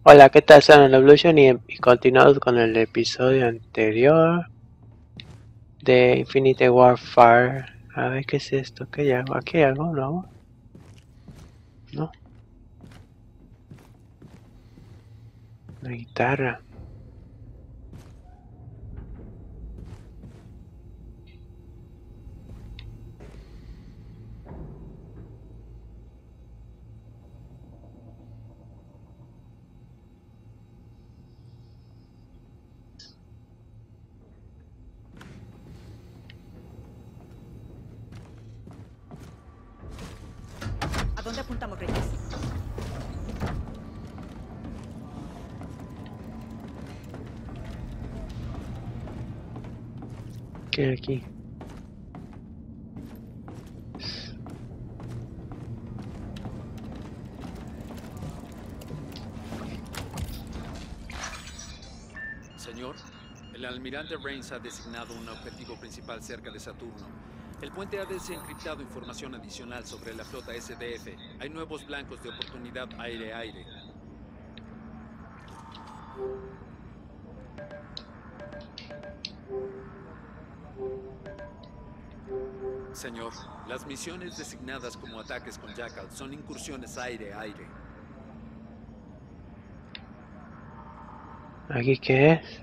Hola, ¿qué tal? Soy Evolution y continuamos con el episodio anterior de Infinite Warfare. A ver, ¿qué es esto? ¿Qué hay algo? ¿Aquí hay algo? ¿No? ¿No? Una guitarra. ¿A dónde apuntamos, Reyes? ¿Qué hay aquí? Señor, el almirante Reigns ha designado un objetivo principal cerca de Saturno. El puente ha desencriptado información adicional sobre la flota SDF. Hay nuevos blancos de oportunidad aire-aire. Señor, las misiones designadas como ataques con Jackal son incursiones aire-aire. ¿Aquí qué es?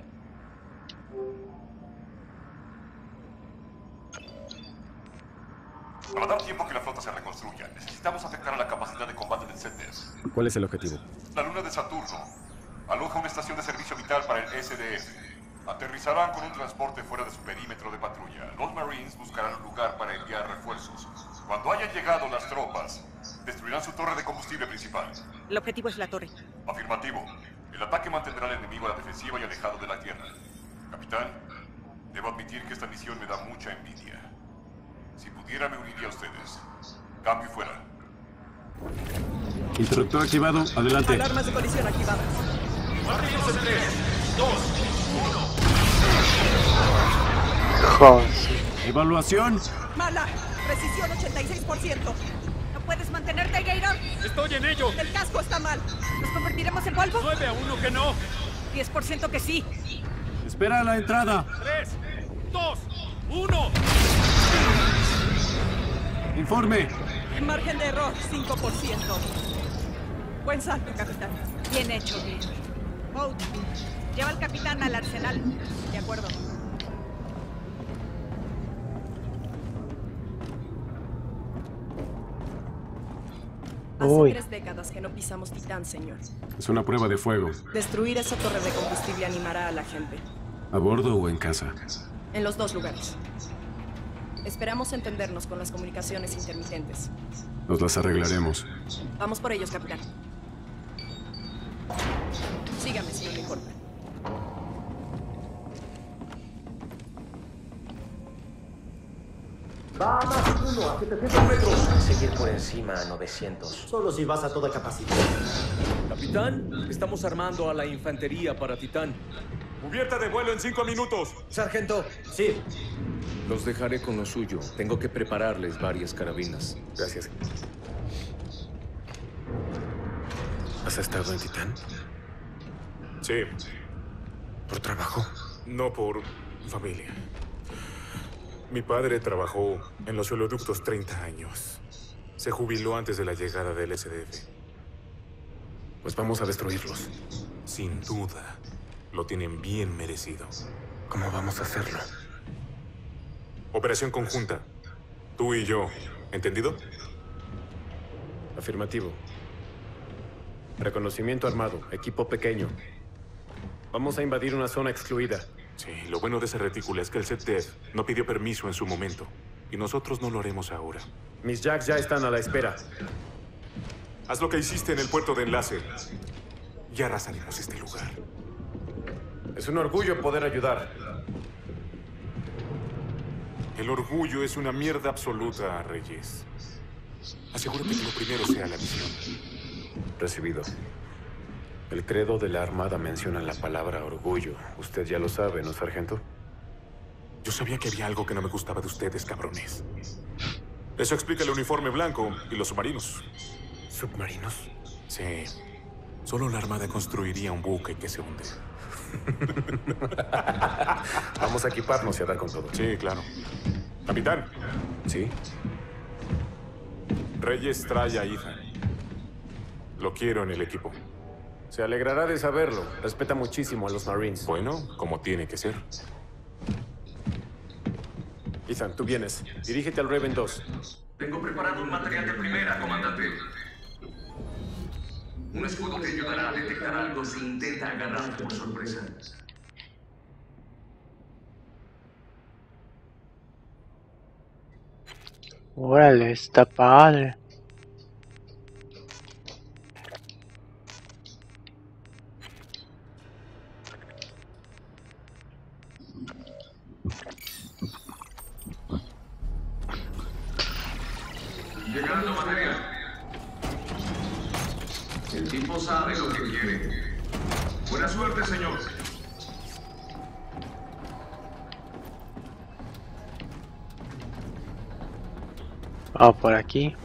Para dar tiempo que la flota se reconstruya, necesitamos afectar a la capacidad de combate del CETES. ¿Cuál es el objetivo? La luna de Saturno aloja una estación de servicio vital para el SDF. Aterrizarán con un transporte fuera de su perímetro de patrulla. Los Marines buscarán un lugar para enviar refuerzos. Cuando hayan llegado las tropas, destruirán su torre de combustible principal. El objetivo es la torre. Afirmativo. El ataque mantendrá al enemigo a la defensiva y alejado de la Tierra. Capitán, debo admitir que esta misión me da mucha envidia. Si pudiera, me uniría a ustedes. Cambio y fuera. Interruptor activado, adelante. Alarmas de colisión activadas. Partimos en 3, 2, 1. Joder. Evaluación. Mala. Precisión 86%. ¿No puedes mantenerte, Gator? ¡Estoy en ello! El casco está mal. ¿Nos convertiremos en polvo? 9-1 que no. 10% que sí. Espera a la entrada. 3, 2, 1. Informe. Margen de error, 5%. Buen salto, capitán. Bien hecho, Gator. Boat, lleva al capitán al arsenal. De acuerdo. Hace Uy. 3 décadas que no pisamos Titán, señor. Es una prueba de fuego. Destruir esa torre de combustible animará a la gente. ¿A bordo o en casa? En los dos lugares. Esperamos entendernos con las comunicaciones intermitentes. Nos las arreglaremos. Vamos por ellos, capitán. Sígame, si no le importa. Va a más 1 a 700 metros. Seguir por encima a 900. Solo si vas a toda capacidad. Capitán, estamos armando a la infantería para Titán. Cubierta de vuelo en 5 minutos. Sargento, sí. Los dejaré con lo suyo. Tengo que prepararles varias carabinas. Gracias. ¿Has estado en Titán? Sí, ¿Por trabajo? no por familia. Mi padre trabajó en los oleoductos 30 años. Se jubiló antes de la llegada del SDF. Pues vamos a destruirlos. Sin duda, lo tienen bien merecido. ¿Cómo vamos a hacerlo? Operación conjunta. Tú y yo. ¿Entendido? Afirmativo. Reconocimiento armado, equipo pequeño. Vamos a invadir una zona excluida. Sí, lo bueno de ese retículo es que el ZDF no pidió permiso en su momento. Y nosotros no lo haremos ahora. Mis jacks ya están a la espera. Haz lo que hiciste en el puerto de enlace. Y arrasaremos este lugar. Es un orgullo poder ayudar. El orgullo es una mierda absoluta, Reyes. Asegúrate que lo primero sea la misión. Recibido. El credo de la Armada menciona la palabra orgullo. Usted ya lo sabe, ¿no, sargento? Yo sabía que había algo que no me gustaba de ustedes, cabrones. Eso explica el uniforme blanco y los submarinos. ¿Submarinos? Sí. Solo la Armada construiría un buque que se hunde. Vamos a equiparnos y a dar con todo. Sí, claro. Capitán. ¿Sí? Reyes trae a Ethan. Lo quiero en el equipo. Se alegrará de saberlo. Respeta muchísimo a los Marines. Bueno, como tiene que ser. Ethan, tú vienes. Dirígete al Raven 2. Tengo preparado un material de primera, comandante. Un escudo que ayudará a detectar algo si intenta agarrarte por sorpresa. Órale, está padre. Llegando material. El tipo sabe lo que quiere. Buena suerte, señor. Vamos por aquí.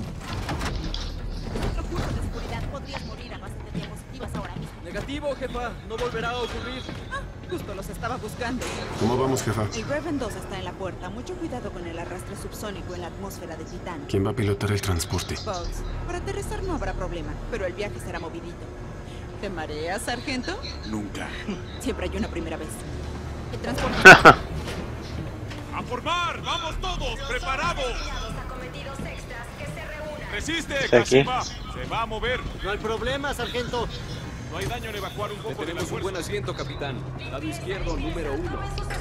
Negativo, jefa. No volverá a ocurrir. Justo los estaba buscando. ¿Cómo vamos, jefa? El Raven 2 está en la puerta. Mucho cuidado con el arrastre subsónico en la atmósfera de Titán. ¿Quién va a pilotar el transporte? Bugs. Para aterrizar no habrá problema, pero el viaje será movidito. ¿Te mareas, sargento? Nunca. Siempre hay una primera vez. El transporte... ¡A formar! ¡Vamos todos! ¡Preparados! ¡Resiste, Kashima! ¡Se va a mover! No hay problema, sargento. No hay daño en evacuar un poco de la Tenemos un buen fuerza. asiento, capitán. Lado izquierdo, número 1.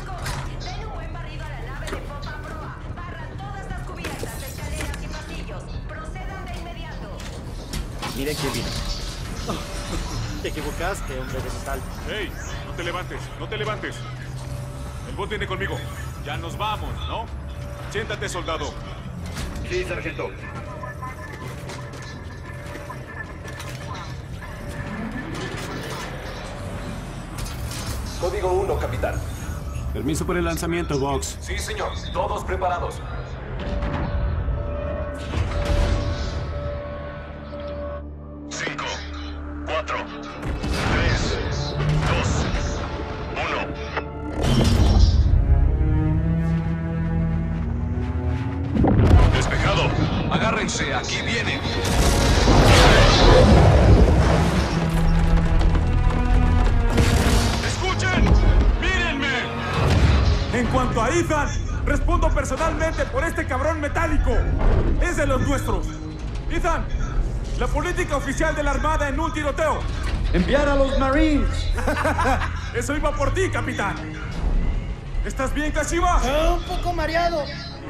Miren quién vino. Te equivocaste, hombre de metal. ¡Ey! No te levantes, no te levantes. El bot viene conmigo. Ya nos vamos, ¿no? Siéntate, soldado. Sí, sargento. Código 1, capitán. Permiso por el lanzamiento, Vox. Sí, señor. Todos preparados. Cinco, 4, 3, 2, 1. Despejado. Agárrense, aquí viene. ¡Escuchen! ¡Mírenme! En cuanto a Ethan, respondo personalmente por este cabrón metálico. Es de los nuestros. Ethan, la política oficial de la Armada en un tiroteo. ¡Enviar a los Marines! Eso iba por ti, capitán. ¿Estás bien, Kashima? Un poco mareado.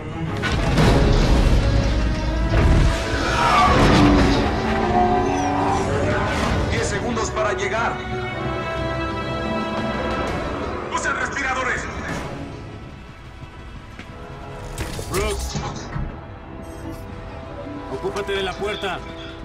Segundos para llegar. ¡Usen respiradores! Brooks. Ocúpate de la puerta.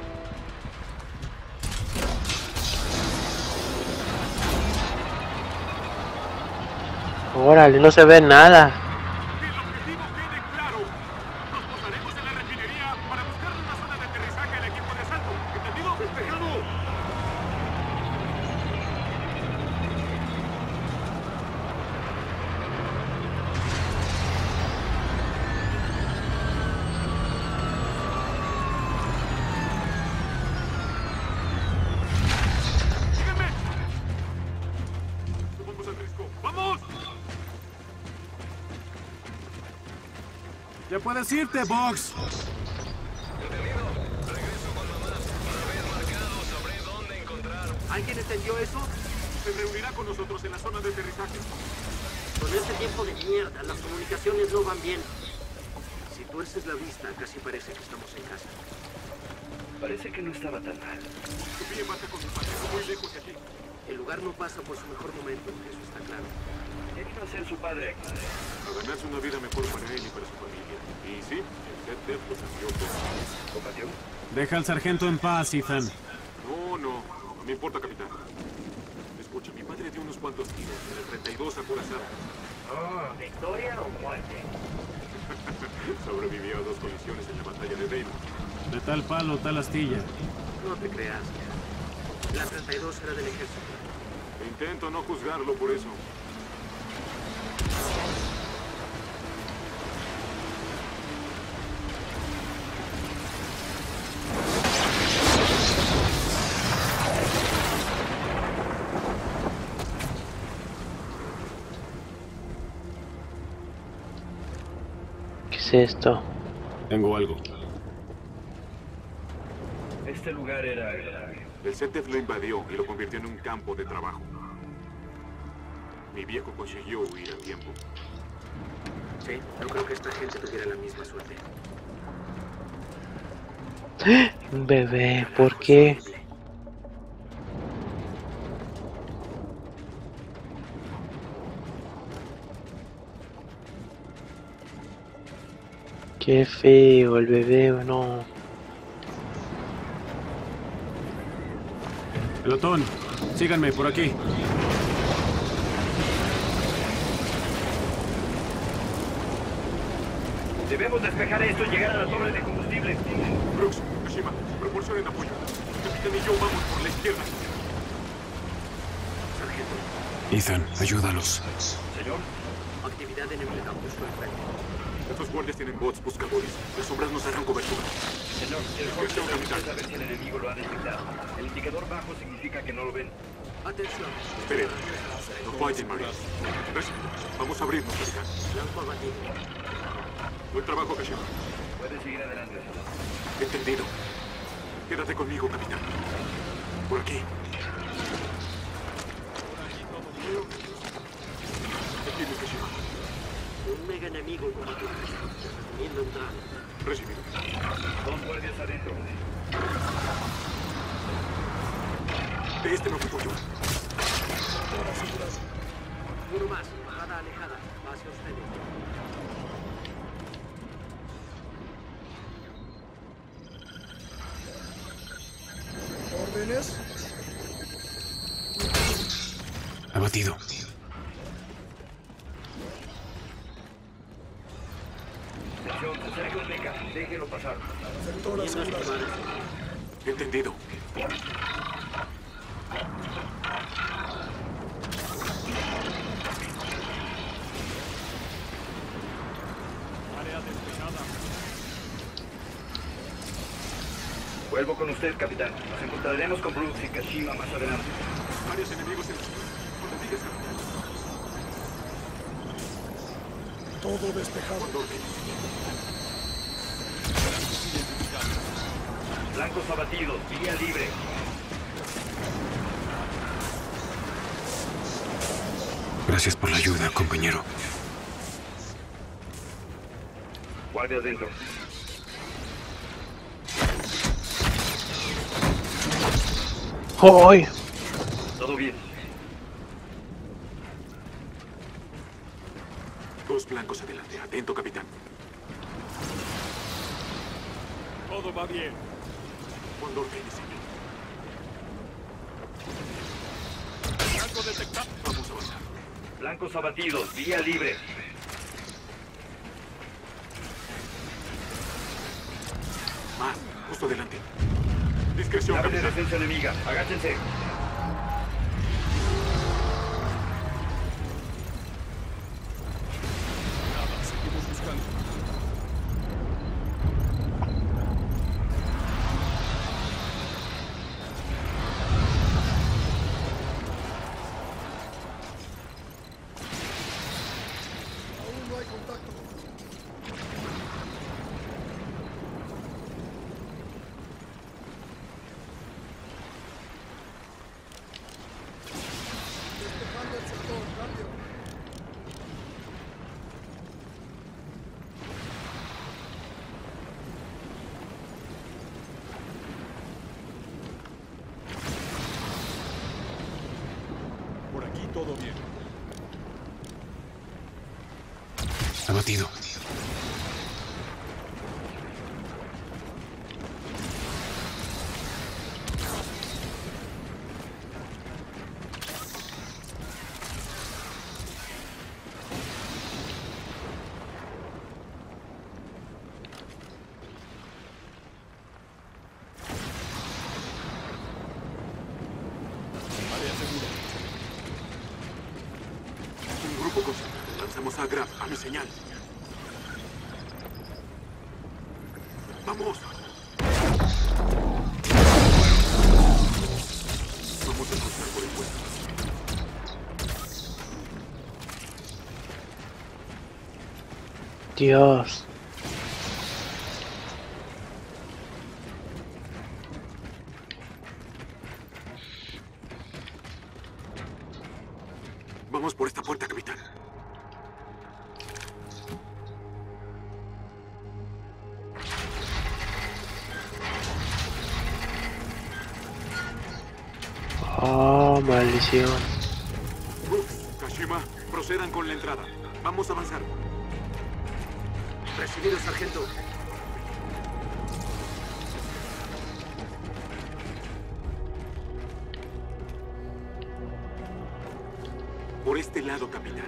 Órale, no se ve nada. Que el objetivo quede claro. Nos posaremos en la refinería para buscar una zona de aterrizaje al equipo de asalto. ¿Entendido? ¡Despejado! ¡Síganme! ¡Vamos al risco! ¡Vamos! Ya puedes irte, Vox. ¿Alguien entendió eso? Se reunirá con nosotros en la zona de aterrizaje. Con este tiempo de mierda, las comunicaciones no van bien. Si tuerces la vista, casi parece que estamos en casa. Parece que no estaba tan mal. Sofía pasa con su padre, muy lejos de aquí. El lugar no pasa por su mejor momento, eso está claro. Quería ser su padre. A ganarse una vida mejor para él y para su familia. Y sí, el ZDF lo cambió todo. ¿Compasión? Deja al sargento en paz, Ethan. No me importa, capitán. Escucha, mi padre dio unos cuantos tiros en el 32 acorazado. ¿Victoria o muerte? Sobrevivió a 2 colisiones en la batalla de Deimos. De tal palo, tal astilla. No te creas. La 32 era del ejército. Intento no juzgarlo por eso. ¿Qué es esto? Tengo algo. Este lugar era... El ZDF lo invadió y lo convirtió en un campo de trabajo. Mi viejo consiguió huir a tiempo. Sí, no creo que esta gente tuviera la misma suerte. Un bebé, ¿por qué? Qué feo el bebé, no. Pelotón, síganme por aquí. Debemos despejar esto y llegar a la torre de combustible. Brooks, Kashima, proporcionen apoyo. Capitán y yo vamos por la izquierda. Sargento. Ethan, ayúdalos. Señor. Actividad enemiga justo enfrente. Estos guardias tienen bots buscadores. Las sombras nos harán cobertura. Señor, el corte necesita saber si el enemigo lo ha detectado. El indicador bajo significa que no lo ven. Atención. Esperen. No fallen, Marines. Vamos a abrirnos, capitán. Blanco abatido. Buen trabajo, Kashima. Pueden seguir adelante. Entendido. Quédate conmigo, capitán. Por aquí. Aquí, Kashima. Un mega enemigo como tú. Recomiendo entrar. Recibido. Dos guardias adentro. De este me ocupo yo. Uno más. Bajada alejada. Va hacia ustedes. ¿Órdenes? Abatido. Atención, se acerca un meca. Déjelo pasar. Sector asegurado. Entendido. Vuelvo con usted, capitán. Nos encontraremos con Brooks y Kashima más adelante. Varios enemigos en la ciudad. Cuando digas, capitán. Todo despejado. Blancos abatidos, vía libre. Gracias por la ayuda, compañero. Guardias dentro. ¡Ay! Todo bien. Dos blancos adelante. Atento, capitán. Todo va bien. Cuando ordene, señor. Blanco detectado. Vamos a avanzar. Blancos abatidos, vía libre. Más, justo adelante. Discreción, Nave de capitán. defensa enemiga. Agáchense. Nada, seguimos buscando. Aún no hay contacto. Despejando el sector. Cambio. Por aquí todo bien. Abatido. a Grab, a mi señal. ¡Vamos! Vamos a cruzar por el puente. Dios. Vamos por esta puerta, capitán. Oh, maldición. Kashima, procedan con la entrada. Vamos a avanzar. Recibido, sargento. Por este lado, capitán.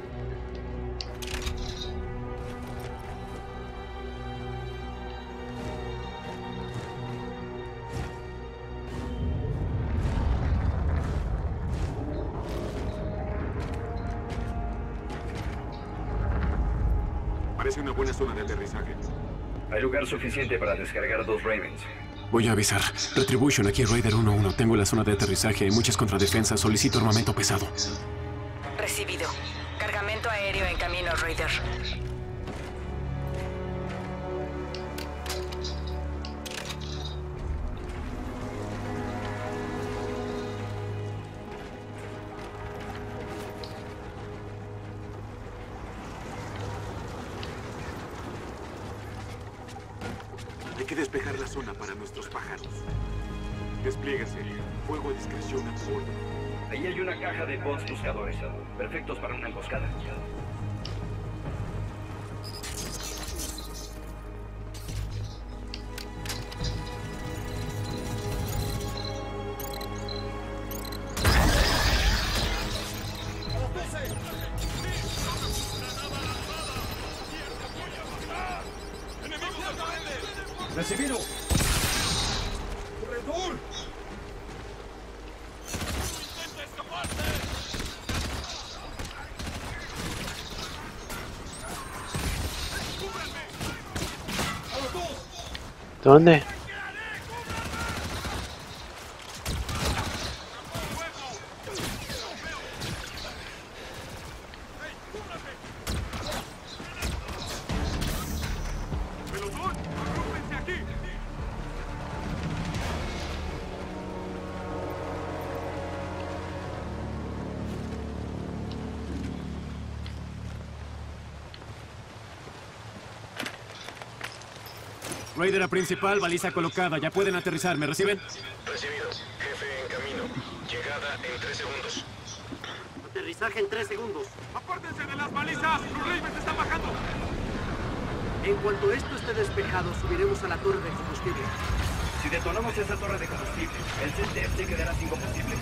Parece una buena zona de aterrizaje. Hay lugar suficiente para descargar 2 Ravens. Voy a avisar. Retribution, aquí Raider 1-1. Tengo la zona de aterrizaje. Hay muchas contradefensas. Solicito armamento pesado. Recibido. Cargamento aéreo en camino, Raider. Hay que despejar la zona para nuestros pájaros. Desplíguese. Fuego a discreción a bordo. Ahí hay una caja de bots buscadores, perfectos para una emboscada. ¡Recibido! ¡Corredor! ¿Dónde? Raider a principal, baliza colocada. Ya pueden aterrizar. ¿Me reciben? Recibido. Jefe en camino. Llegada en 3 segundos. Aterrizaje en 3 segundos. ¡Apártense de las balizas! ¡Los Ravens están bajando! En cuanto esto esté despejado, subiremos a la torre de combustible. Si detonamos esa torre de combustible, el CTF se quedará sin combustible.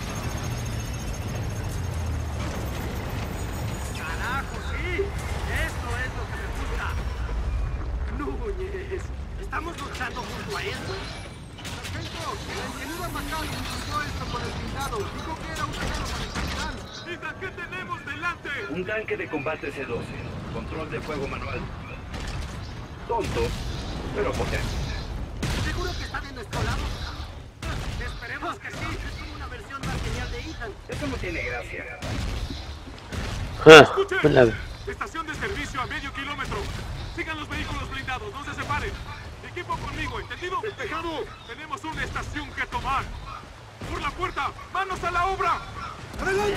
¡Carajo, sí! Esto es lo que me gusta. Núñez, ¿estamos luchando junto a esto? Sargento, la ingeniera McCall inició esto con el blindado. Dijo que era un regalo para el capitán. ¡Mira qué tenemos delante! Un tanque de combate C-12, control de fuego manual. Tonto, pero potente. ¿Seguro que está de nuestro lado? Esperemos que sí. Es como una versión más genial de Ethan. Eso no tiene gracia. ¡Escuchen! Estación de servicio a medio kilómetro. Sigan los vehículos blindados, no se separen. Equipo conmigo, ¿entendido? ¡Despejado! Tenemos una estación que tomar. ¡Por la puerta! ¡Manos a la obra! ¡Adelante!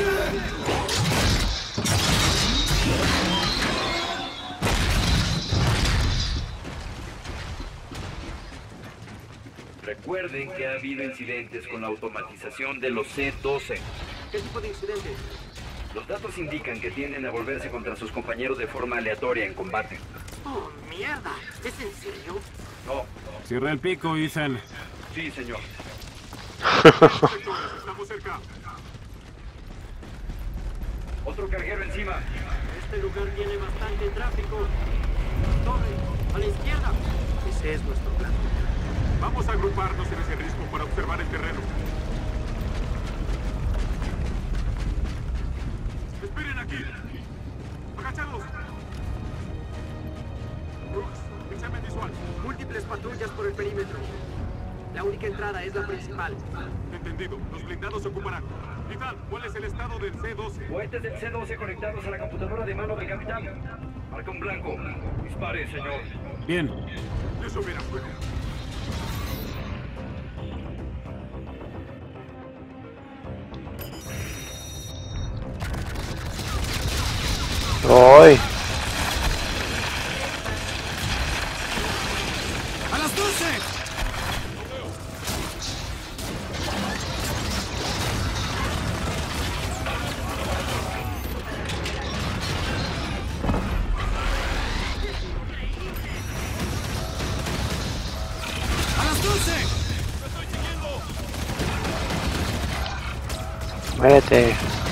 Recuerden que ha habido incidentes con la automatización de los C-12. ¿Qué tipo de incidente? Los datos indican que tienden a volverse contra sus compañeros de forma aleatoria en combate. ¡Oh, mierda! ¿Es en serio? No. Cierra el pico, Ethan. Sí, señor. Estamos cerca. Otro carguero encima. Este lugar tiene bastante tráfico. Torre, a la izquierda. Ese es nuestro plan. Vamos a agruparnos en ese risco para observar el terreno. Esperen aquí. Agachados. única entrada es la principal. Entendido. Los blindados se ocuparán. Ethan, ¿cuál es el estado del C-12? Cohetes del C-12 conectados a la computadora de mano del capitán. Marca un blanco. Dispare, señor. Bien. Eso mira, fuego. ¡Ay! ¡A las 12! ¡A las 12! Muérete.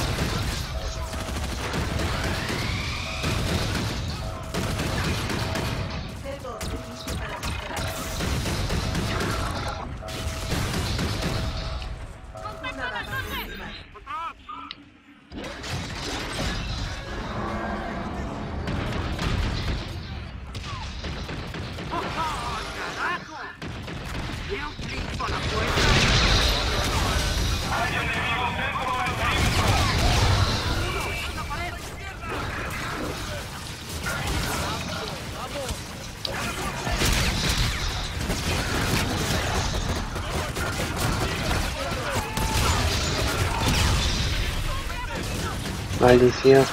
Maldición.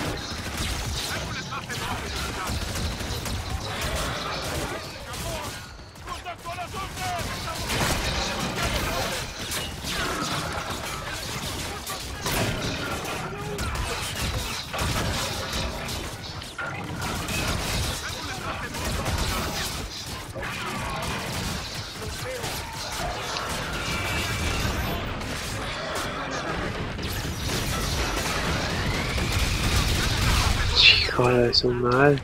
Hijo de su madre.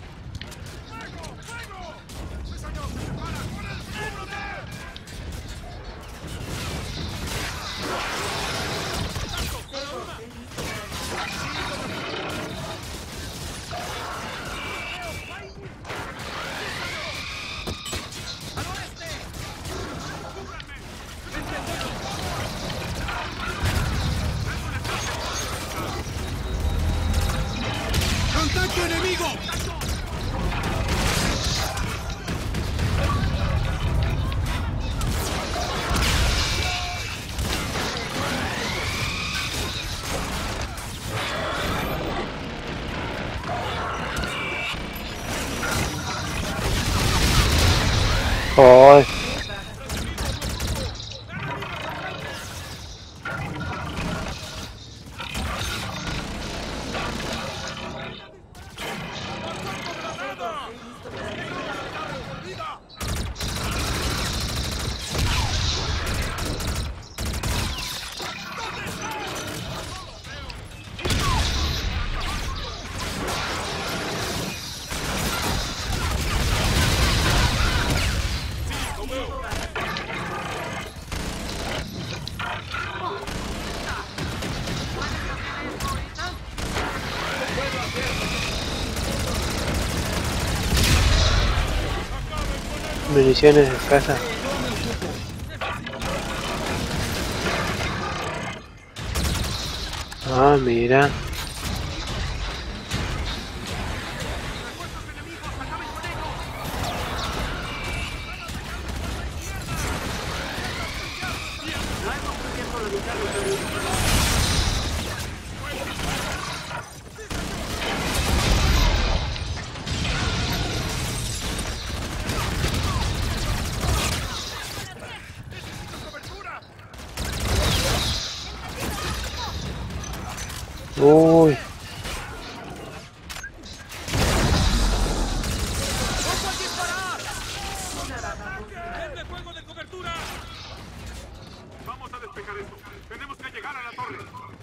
¡Contacto enemigo! ¡Ay! Municiones escasas. Ah, mira. Uy. Vamos a despejar esto. Tenemos que llegar a la torre.